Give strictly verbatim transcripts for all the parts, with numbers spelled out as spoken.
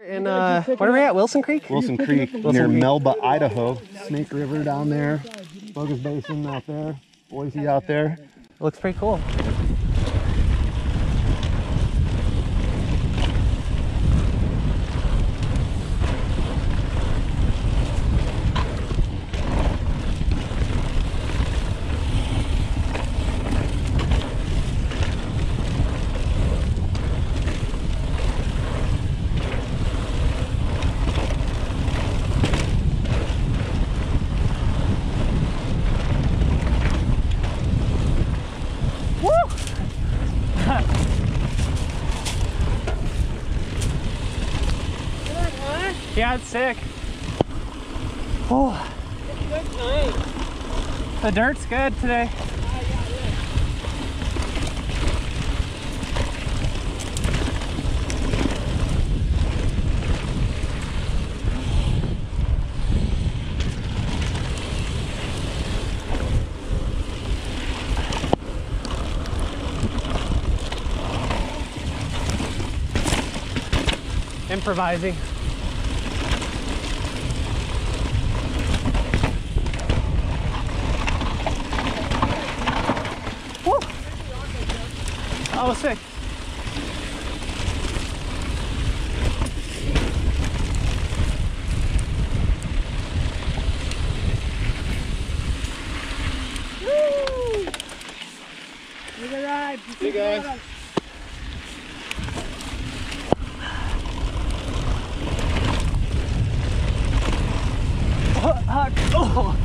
And uh, where are we at? Wilson Creek? Wilson Creek, Wilson near Creek. Melba, Idaho. Snake River down there. Bogus Basin out there. Boise out there. Looks pretty cool. Yeah, it's sick. Oh, the dirt's good today. Improvising. Woo. Oh, sick. Woo. Look at that. Hey guys. Oh.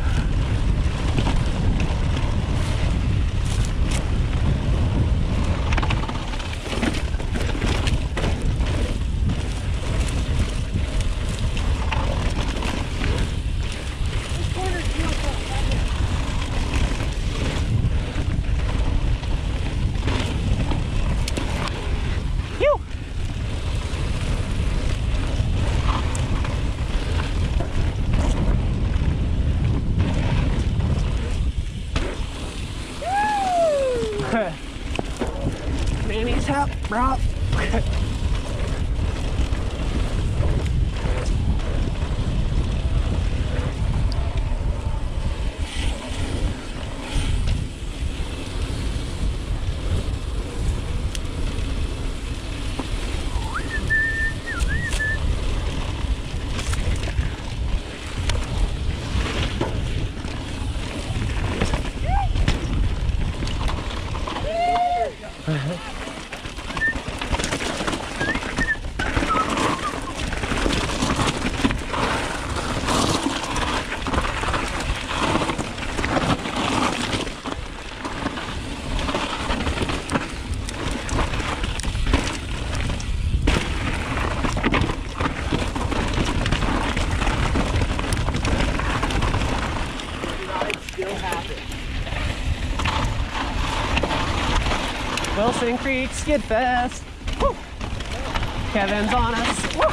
Manny's help, bro. Wilson Creek Skid Fest. Woo. Kevin's on us. Woo.